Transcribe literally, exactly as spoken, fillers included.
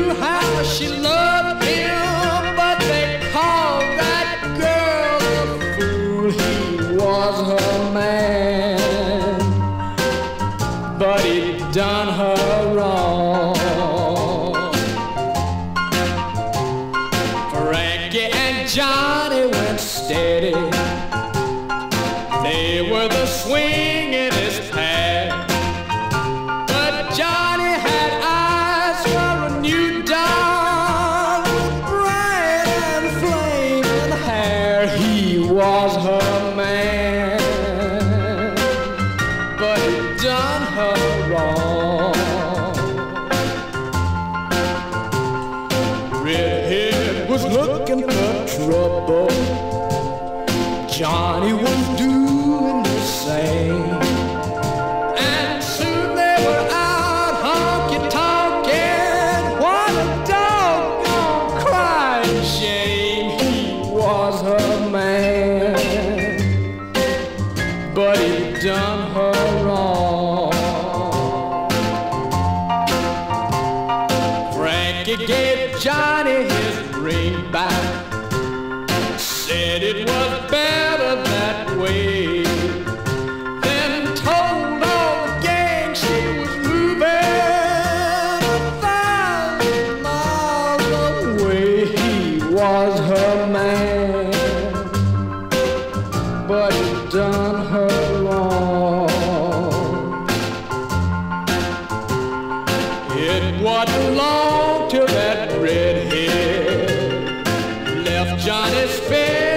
knew how she loved him, but they called that girl a fool. He was her man, but he done her wrong. Frankie and Johnny went steady. They were the swing in his path. But Johnny had eyes for a new dawn, with bright and flaming hair. He was her man, but he done her wrong. Redhead was looking for trouble. Johnny was doing the same. And soon they were out honky-tonkin'. What a doggone crying shame. He was her man, but he done her wrong. Frankie gave Johnny his ring back, said it was better that way. Then told all the gang she was moving a thousand miles away. He was her man, but he done her wrong. It wasn't long till that redhead left Johnny's face.